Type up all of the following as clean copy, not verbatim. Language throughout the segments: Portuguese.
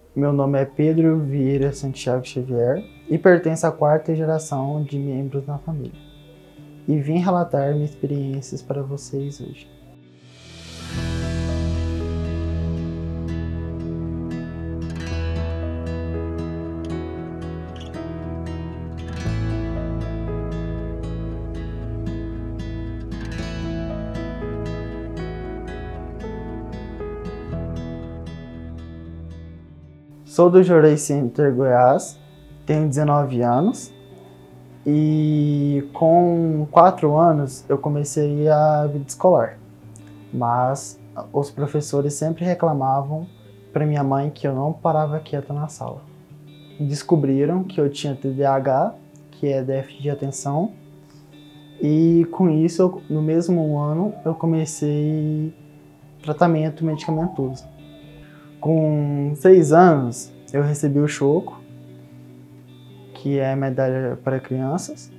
Meu nome é Pedro Vieira Santiago Xavier e pertenço à quarta geração de membros na família. E vim relatar minhas experiências para vocês hoje. Sou do Jorei Center, Goiás, tenho 19 anos e com 4 anos eu comecei a vida escolar, mas os professores sempre reclamavam para minha mãe que eu não parava quieto na sala. Descobriram que eu tinha TDAH, que é déficit de atenção, e com isso, no mesmo ano, eu comecei tratamento medicamentoso. Com 6 anos, eu recebi o Choco, que é medalha para crianças,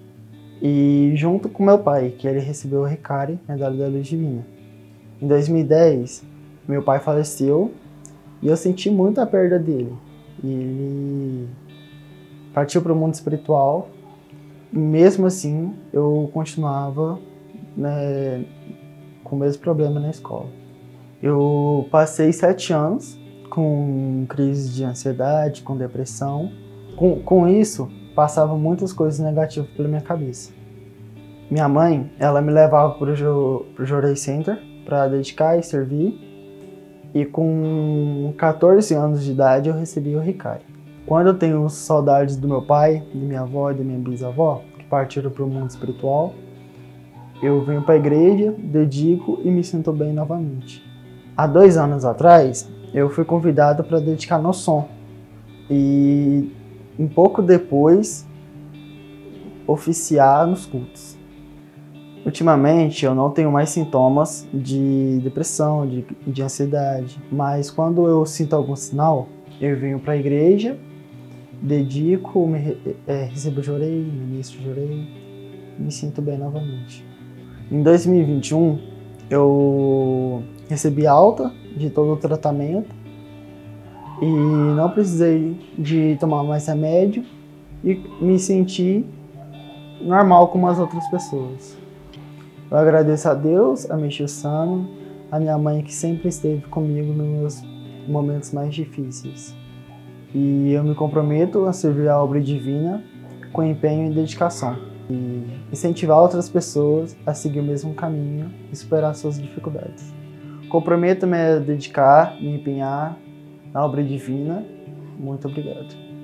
e junto com meu pai, que ele recebeu o Ricari, medalha da Luz Divina. Em 2010, meu pai faleceu e eu senti muito a perda dele. E ele partiu para o mundo espiritual, e mesmo assim eu continuava, né, com o mesmo problema na escola. Eu passei 7 anos com crise de ansiedade, com depressão. Com isso, passavam muitas coisas negativas pela minha cabeça. Minha mãe, ela me levava para o Jorei Center para dedicar e servir. E com 14 anos de idade eu recebi o Ricari. Quando eu tenho saudades do meu pai, da minha avó e da minha bisavó, que partiram para o mundo espiritual, eu venho para a igreja, dedico e me sinto bem novamente. Há 2 anos atrás, eu fui convidado para dedicar no som e um pouco depois oficiar nos cultos. Ultimamente eu não tenho mais sintomas de depressão, de ansiedade, mas quando eu sinto algum sinal, eu venho para a igreja, dedico, recebo o Jorei, ministro Jorei e me sinto bem novamente. Em 2021, eu recebi alta de todo o tratamento e não precisei de tomar mais remédio e me senti normal como as outras pessoas. Eu agradeço a Deus, a Meixo Sama, a minha mãe que sempre esteve comigo nos meus momentos mais difíceis. E eu me comprometo a servir a obra divina com empenho e dedicação. E incentivar outras pessoas a seguir o mesmo caminho e superar suas dificuldades. Comprometo-me a dedicar, me empenhar na obra divina. Muito obrigado.